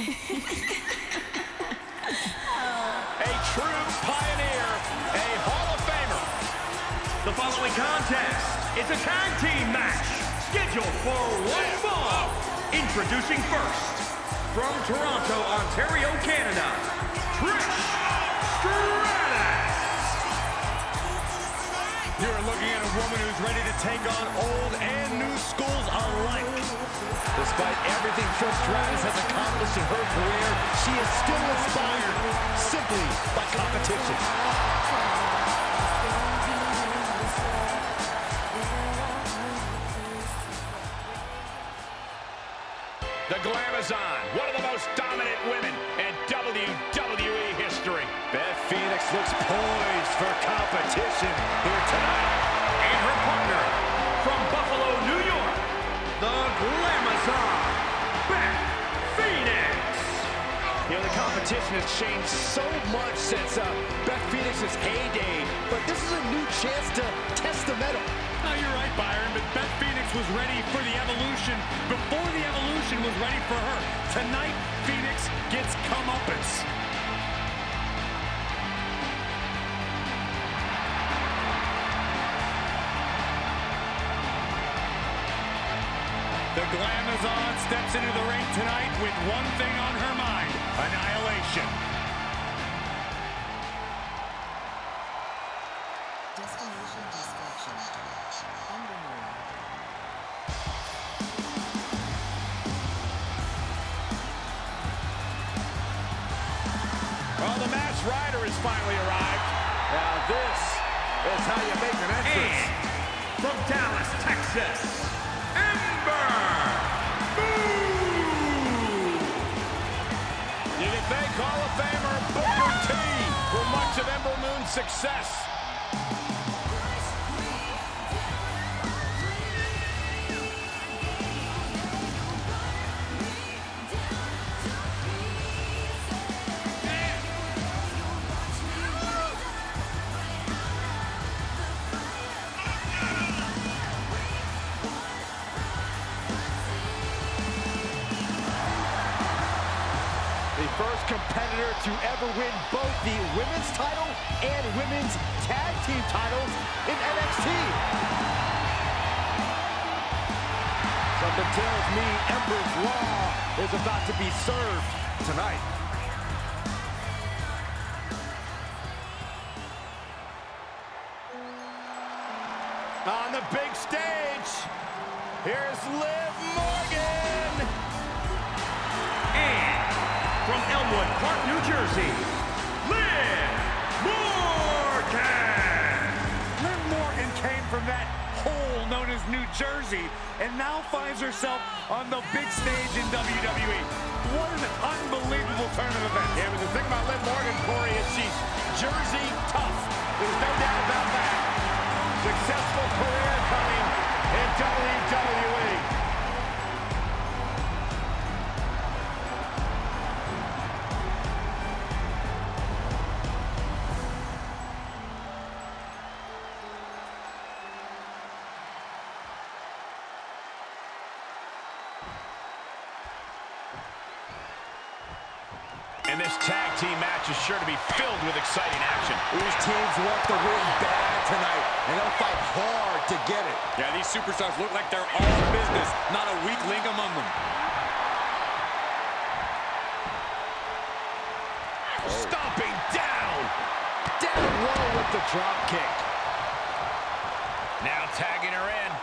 A true pioneer, a Hall of Famer. The following contest is a tag team match scheduled for one fall. Introducing first, from Toronto, Ontario, Canada, Trish Stratus. You're looking at a woman who's ready to take on old and new schools alike. Despite everything Trish Stratus has accomplished in her career, she is still inspired simply by competition. The Glamazon, one of the most dominant women in WWE history. Beth Phoenix looks poised for competition here tonight. And her partner, from Buffalo, New York, the Glamazon, Beth Phoenix. You know, the competition has changed so much since Beth Phoenix's heyday, but this is a new chance to test the metal. No, you're right, Byron, but Beth Phoenix was ready for the evolution before the evolution was ready for her. Tonight, Phoenix gets comeuppance. The Glamazon steps into the ring tonight with one thing on her mind: annihilation. Destination distraction. Well, the Masked Rider has finally arrived. Now this is how you make an entrance. And from Dallas, Texas, Ember Moon. You can thank Hall of Famer Booker T for much of Ember Moon's success. The first competitor to ever win both the women's title and women's tag team titles in NXT. Something tells me Ember's Raw is about to be served tonight. On the big stage, here's Liv Morgan. And from Elmwood Park, New Jersey, Liv Morgan. Liv Morgan came from that hole known as New Jersey and now finds herself on the big stage in WWE. What an unbelievable turn of events. Yeah, but the thing about Liv Morgan, Corey, is she's Jersey tough. There's no doubt about that. Successful career coming in WWE. And this tag team match is sure to be filled with exciting action. These teams want the win bad tonight, and they'll fight hard to get it. Yeah, these superstars look like they're all business, not a weak link among them. Stomping down. Down low with the drop kick. Now tagging her in.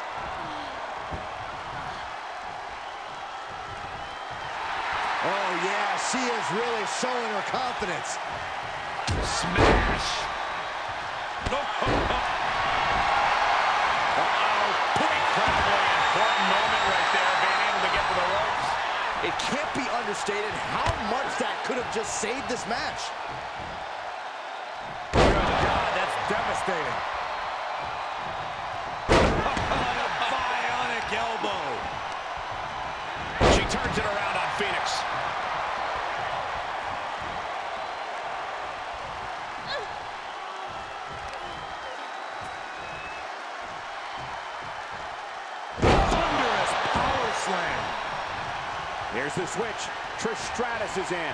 Oh, yeah, she is really showing her confidence. Smash. Uh-oh. Incredibly important moment right there, being able to get to the ropes. It can't be understated how much that could have just saved this match. Good God, that's devastating. A bionic elbow. She turns it around on Phoenix. Here's the switch. Trish Stratus is in.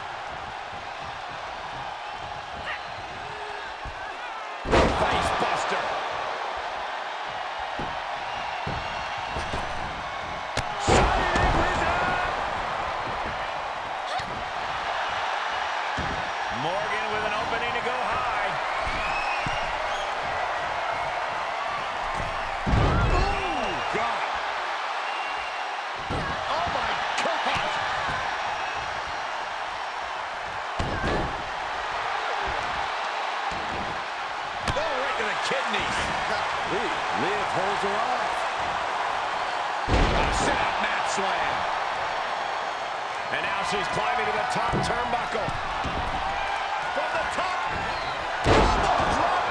Face buster. Morgan with an opening to go high. Oh, God. Oh, my God. Oh, right to the kidneys. Liv holds her off. Set up mat slam. And now she's climbing to the top turnbuckle. From the top. Elbow drop.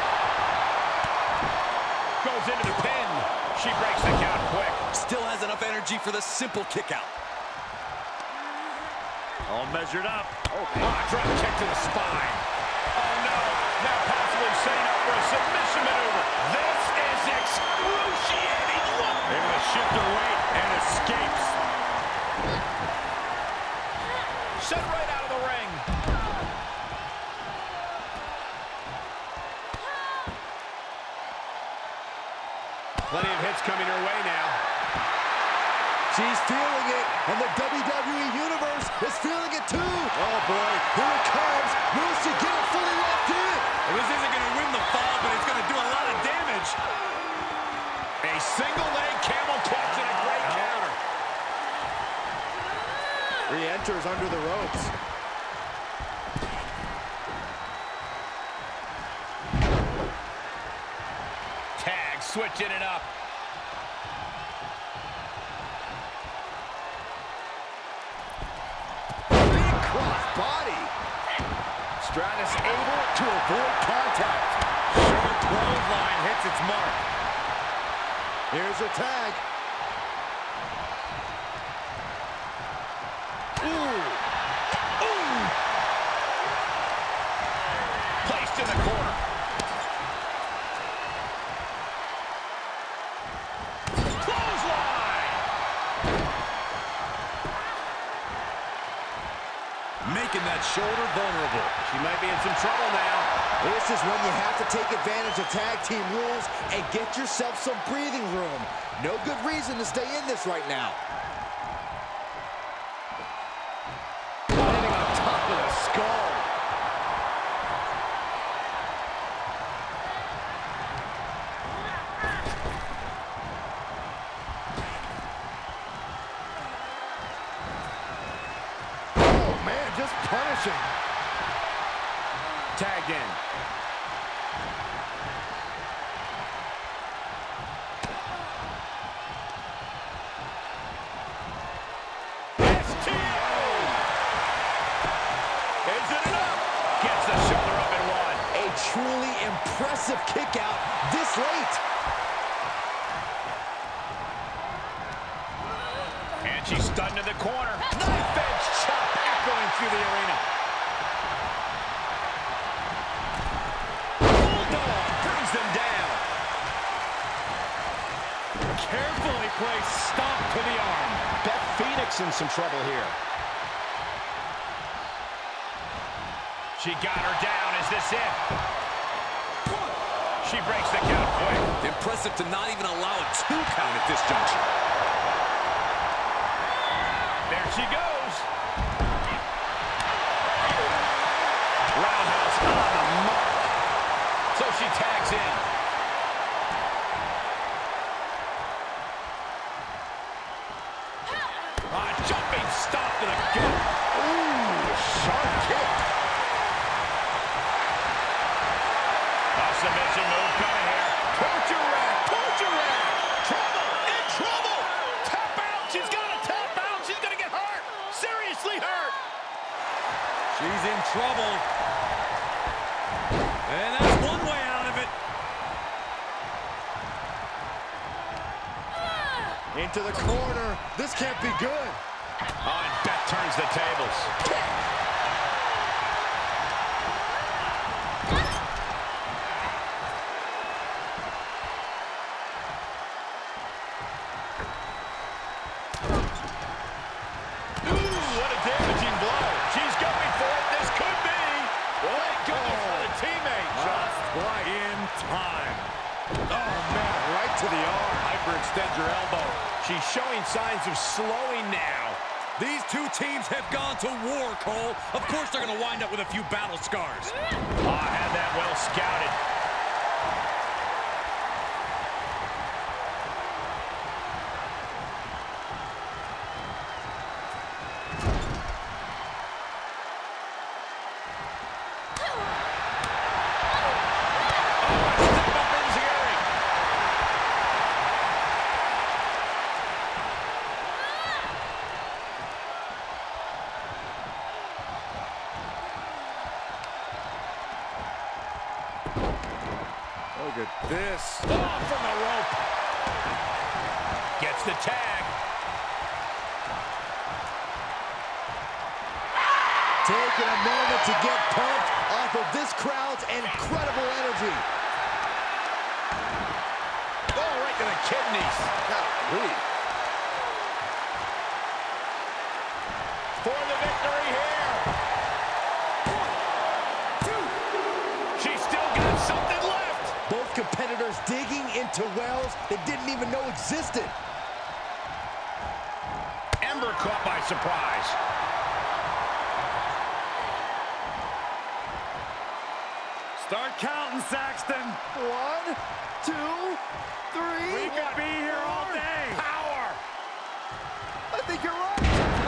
Goes into the pin. She breaks the count quick. Still has enough energy for the simple kick out. All measured up. Drop kick to the spine. Oh, no. Now possibly setting up for a submission maneuver. This is excruciating. Look. Able to shift her weight and escapes. Sent right out of the ring. Plenty of hits coming her way now. She's feeling it, and the WWE Universe is feeling it too. Oh, boy. Here it comes. Will she get it fully locked in? Well, this isn't going to win the fall, but it's going to do a lot of damage. A single leg camel clutch and a great counter. Re-enters under the ropes. Tag switching it up. Big cross body. Stratus able to avoid contact. Short clothesline hits its mark. Here's a tag. Placed in the corner. Clothesline. Making that shoulder vulnerable. She might be in some trouble now. This is when you have to take advantage of tag team rules and get yourself some breathing room. No good reason to stay in this right now. Landing on top of the skull. Oh, man, just punishing. Tagged in. Is it enough? Gets the shoulder up and one. A truly impressive kick out this late. And she's stunned in the corner. Knife edge chop echoing through the arena. Bulldog brings them down. Carefully placed stomp to the arm. Beth Phoenix in some trouble here. She got her down. Is this it? She breaks the count quick. Impressive to not even allow a 2 count at this juncture. There she goes. Roundhouse on the mark. So she tags in. Jumping stop to the gut. Ooh, sharp kick. A submission move coming here. Torture rack. Torture rack. Trouble. In trouble. Tap out. She's got to tap out. She's going to get hurt. Seriously hurt. She's in trouble. And that's one way out of it. Into the corner. This can't be good. Oh, and Beth turns the tables. signs of slowing now. These two teams have gone to war, Cole. Of course they're going to wind up with a few battle scars. Oh, I had that well scouted. Look at this. Oh, from the rope. Gets the tag. Taking a moment to get pumped off of this crowd's incredible energy. Oh, right to the kidneys. Golly. For the victory here. 1, 2. She's still got something left. Both competitors digging into wells they didn't even know existed. Ember caught by surprise. Start counting, Saxton. 1, 2, 3. We could be here all day. Power. I think you're right.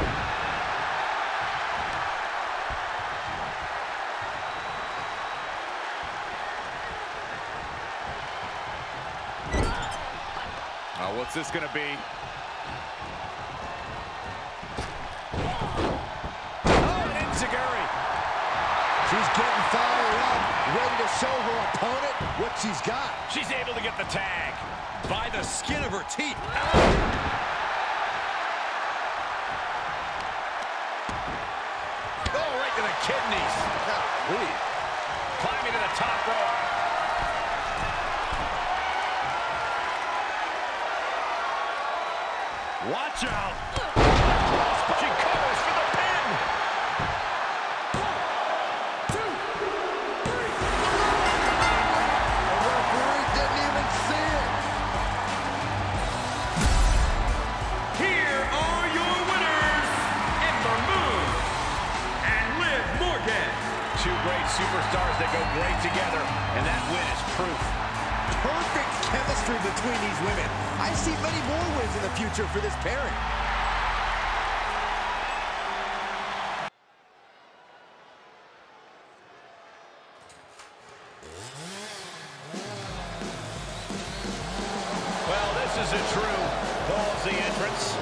What's this going to be? Oh, Enziguri. She's getting fired up, ready to show her opponent what she's got. She's able to get the tag. By the skin of her teeth. Oh, right to the kidneys. Golly. Climbing to the top rope. Watch out. She covers for the pin. 1, 2, 3. The referee didn't even see it. Here are your winners, Ember Moon and Liv Morgan. Two great superstars that go great together, and that win is proof. Perfect chemistry between these women. I see many more wins in the future for this pairing. Well, this is a true ballsy entrance.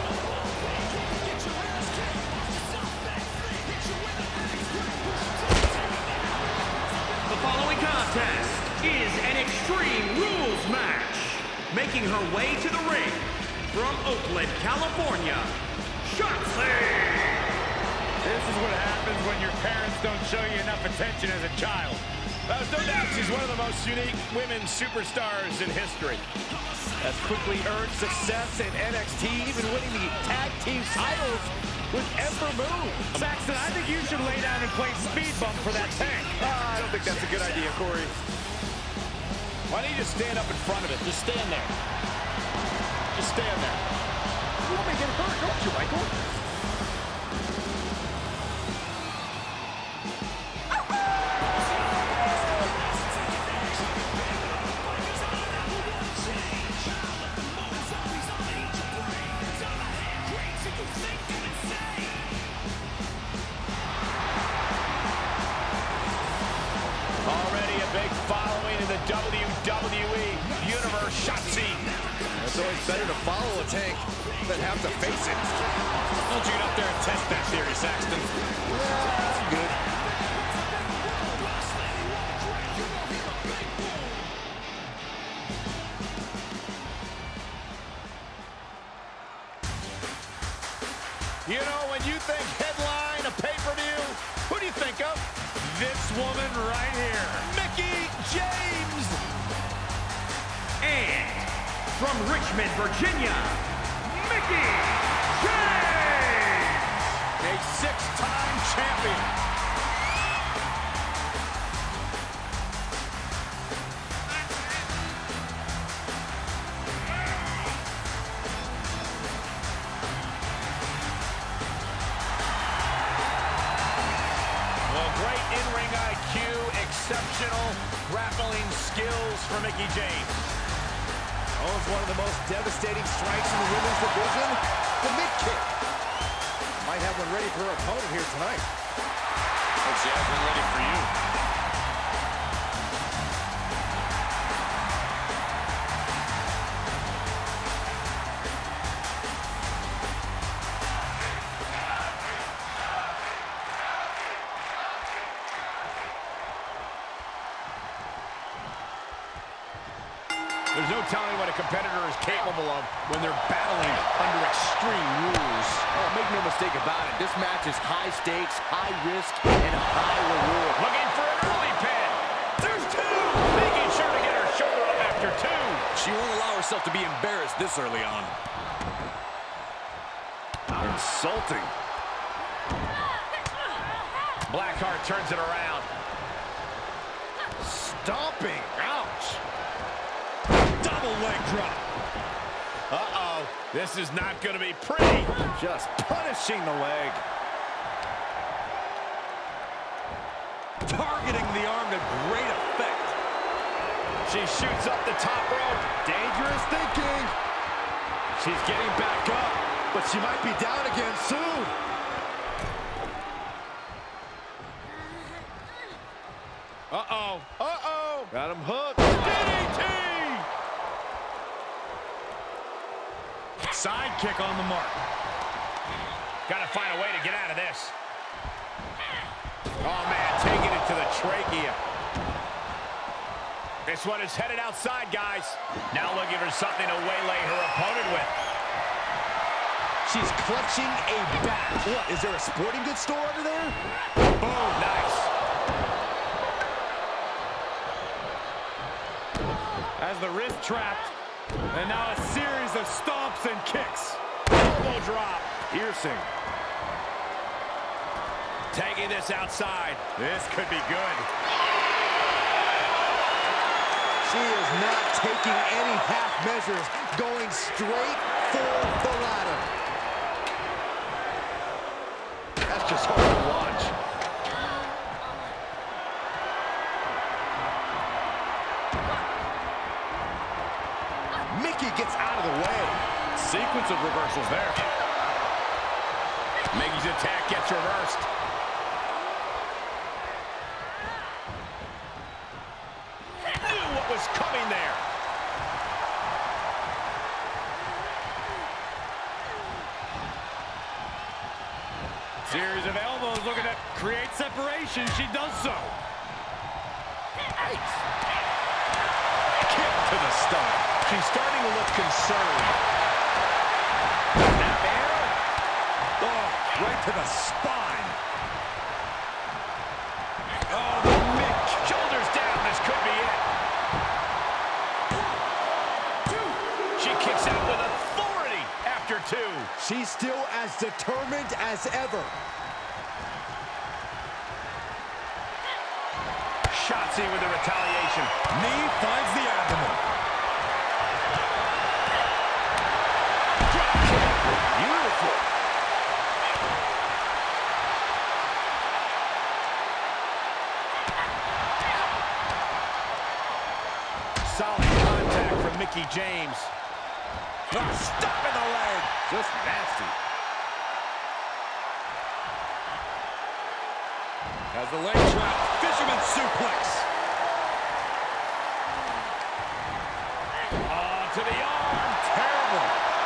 The following contest is an Extreme Rules match. Making her way to the ring from Oakland, California, Shotzi. This is what happens when your parents don't show you enough attention as a child. There's no doubt she's one of the most unique women superstars in history. Has quickly earned success in NXT, even winning the tag team titles with Ember Moon. Saxton, I think you should lay down and play speed bump for that tank. I don't think that's a good idea, Corey. Why don't you just stand up in front of it? Just stand there. Just stand there. You want me to get hurt, don't you, Michael? Already a big following in the WWE Universe. Shotzi. It's always better to follow a tank than have to face it. Don't you get up there and test that theory, Saxton. Yeah, good. You know, when you think headline, a pay-per-view, who do you think of? This woman right here. Mickie James. And from Richmond, Virginia, Mickie James. A 6-time champion. ring IQ, exceptional grappling skills for Mickie James. Oh, it's one of the most devastating strikes in the women's division. The mid-kick. Might have one ready for her opponent here tonight. Oh, she has one ready for you. There's no telling what a competitor is capable of when they're battling under extreme rules. Oh, make no mistake about it. This match is high stakes, high risk, and a high reward. Looking for an early pin. There's two. Making sure to get her shoulder up after two. She won't allow herself to be embarrassed this early on. Insulting. Blackheart turns it around. Stomping. Ouch. Double leg drop. Uh-oh. This is not going to be pretty. Just punishing the leg. Targeting the arm to great effect. She shoots up the top rope. Dangerous thinking. She's getting back up, but she might be down again soon. Uh-oh. Uh-oh. Got him hooked. DDT! Side kick on the mark. Got to find a way to get out of this. Oh, man, taking it to the trachea. This one is headed outside, guys. Now looking for something to waylay her opponent with. She's clutching a bat. What, is there a sporting goods store under there? Boom, nice. As the wrist trapped. And now a series of stomps and kicks. Elbow drop. Piercing. Taking this outside. This could be good. She is not taking any half measures, going straight for the ladder. That's just hard to watch. Mickie gets out of the way. Sequence of reversals there. Mickie's attack gets reversed. Knew what was coming there. Series of elbows looking to create separation. She does so. Nice. Kick to the stomach. She's starting to look concerned. Snap air. Oh, right to the spine. Oh, the Mick. Shoulders down. This could be it. She kicks out with authority after two. She's still as determined as ever. Shotzi with the retaliation. Knee finds the abdomen. Beautiful. Solid contact from Mickie James. Stop in the leg. Just nasty. As the leg trap, fisherman suplex. To the arm. Terrible.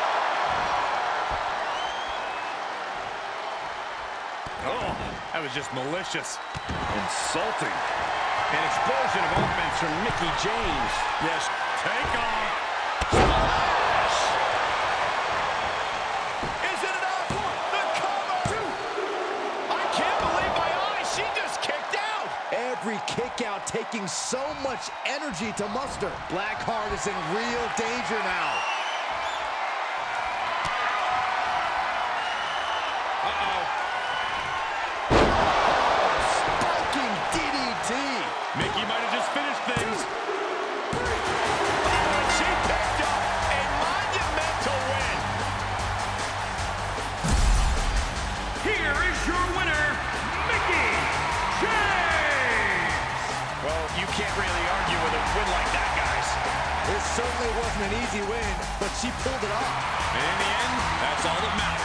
Oh, that was just malicious. Insulting. An explosion of offense from Mickie James. Yes, take off. Splash! Is it enough? The cover. I can't believe my eyes. She just kicked out. Every kick out taking so much energy to muster. Blackheart is in real danger now. Spiking DDT. Mickie might have just finished things. She picked up a monumental win. Here is your winner, Mickie James. win like that, guys. It certainly wasn't an easy win, but she pulled it off. And in the end, that's all that matters.